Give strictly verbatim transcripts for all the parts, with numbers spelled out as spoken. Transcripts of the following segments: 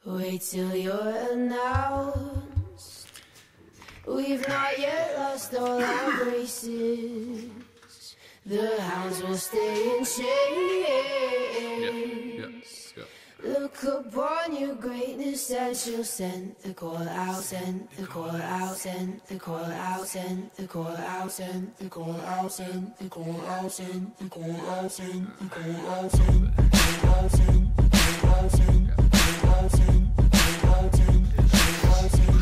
Wait till you're announced. We've not yet lost all our graces. The hounds will stay in chase. Yeah, yeah, yeah. Look upon your greatness and she'll send the call out, send the call out, send the call out, send the call out, send the call out, send the call out, send the call out, send the call out, send the call out, send the call out, send the call out, send the call out, send the call out, send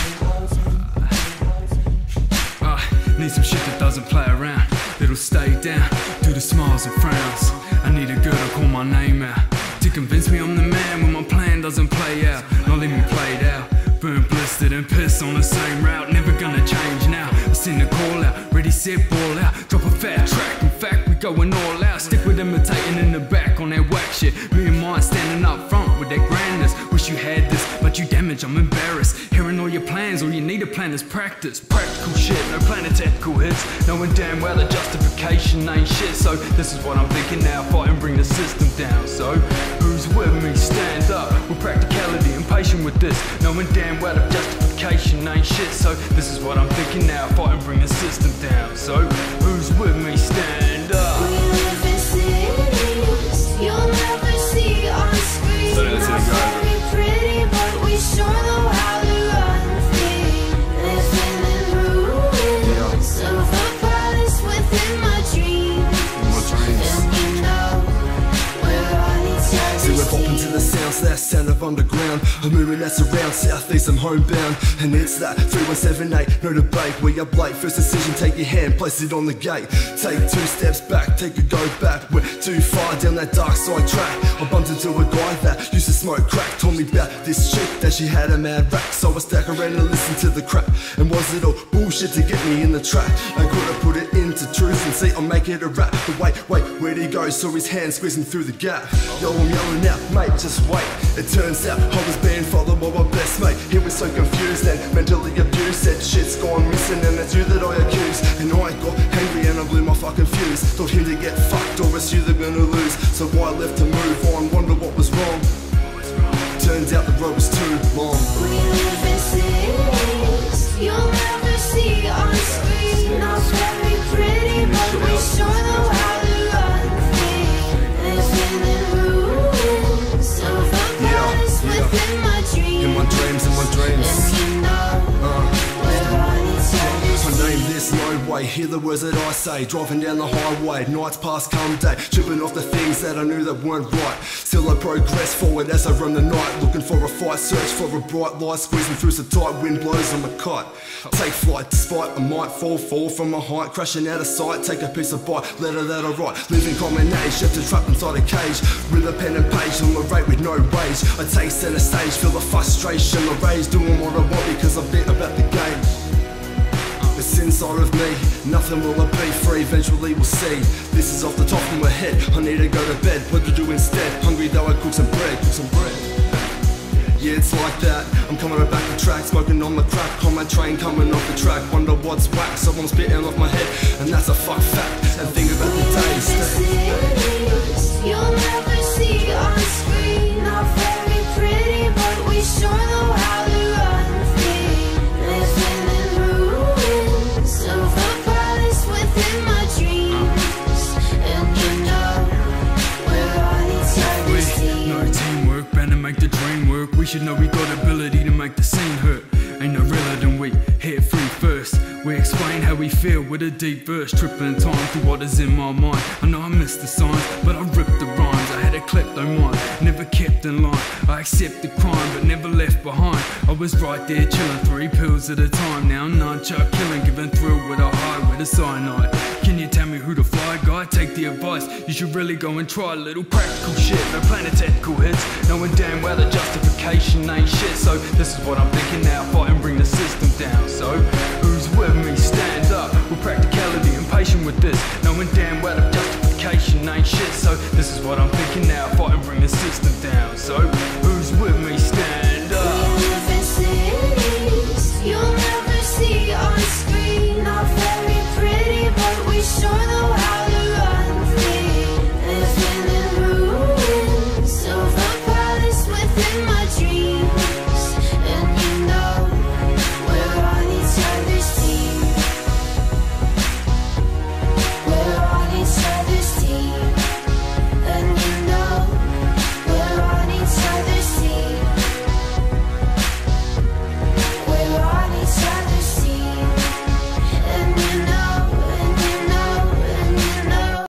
Uh, need some shit that doesn't play around, that'll stay down, do the smiles and frowns. I need a girl to call my name out, to convince me I'm the man when my plan doesn't play out. Not let me play it out, burn, blistered and pissed on the same route. Never gonna change now, I send a call out, ready, set, ball out. Drop a fat track, in fact we going all out. Stick with imitating in the back on that whack shit. Me and mine standing up front with that grandness. Wish you had this, but you damage, I'm embarrassed. Hearing all your plans, all you need to plan is practice. Practical shit, no planetetical hits. Knowing damn well the justification ain't shit. So this is what I'm thinking now, fight and bring the system down. So who's with me? Stand up with practicality and patient with this. Knowing damn well the justification ain't shit. So this is what I'm thinking now, fight and bring the system down. So who's with me? Stand up. We live in cities you'll never see on screen. So let's Not go. very pretty, but we sure know how to run things. Living in ruins of a palace within my dreams. And you know we're on each other's See, we're popping to the sounds, that sound of underground. A movement that's around, southeast, I'm homebound. And it's that three one seven eight, no debate. We up late, first decision, take your hand, place it on the gate. Take two steps back, take a go back. We're too far down that dark side track. I bumped into a guy that used to smoke crack. Told me about this chick, that she had a mad rack. So I stuck around and listened to the crap. And was it all bullshit to get me in the trap? And could I put it into truth and see I'll make it a rap? But wait, wait, where'd he go? Saw his hand squeezing through the gap. Yo, I'm yelling out, mate, just wait. It turns out I was being followed by my best mate. He was so confused and mentally abused. Said shit's gone missing and it's you that I accuse. And I got angry and I blew my fucking fuse. Thought him to get fucked or it's you that gonna lose. So I left to move on, wonder what was wrong. Turns out the road was too long. We live in cities you'll never see on screen. Not very pretty, but we sure know how to run things. Living in ruins of a palace within my dreams. In my dreams, in my dreams. And you know we're on each other's I name this, no way, hear the words that I say. Driving down the highway, nights past come day. Tripping off the things that I knew that weren't right. Still I progress forward as I run the night. Looking for a fight, search for a bright light. Squeezing through so tight, wind blows on my kite. Take flight, despite I might fall, fall from a height. Crashing out of sight, take a piece of bite. Letter that I write, living common age. Left to trapped inside a cage. With a pen and page on the rate with no wage. I take center stage, feel the frustration, the rage. Doing what I want because I'm bit about the game. It's inside of me, nothing will I be free, eventually we'll see. This is off the top of my head, I need to go to bed. What to do instead? Hungry though I cook some bread, cook some bread. Yeah, it's like that, I'm coming right back to track. Smoking on the crack, on my train coming off the track. Wonder what's whack, someone's spitting off my head. And that's a fuck fact, and think about the days. cities you'll never see on screen. Not very pretty, but we sure know how to run things. Living in ruins of a palace within my dreams. And you know we're on each other's team. No teamwork, better make the dream work. We should know we got ability to make the scene hurt. Ain't no realer than we, hit free first. We explain how we feel with a deep verse. Tripping time through what is in my mind. I know I missed the signs, but I ripped the rhymes. I had a kleptomine, never kept in line. I accepted crime, but never left behind. I was right there chilling, three pills at a time. Now I'm nunchuck killing, giving thrill with a high with a cyanide. Can you tell me who to fly, guy? Take the advice, you should really go and try a little practical shit. No planetetical hits, knowing damn well the justification ain't shit. So this is what I'm thinking now, fight and bring the system down. So who's with me? Stand up with practicality and patient with this. Knowing damn well the justification ain't shit. So this is what I'm thinking now, fight and bring the system down. So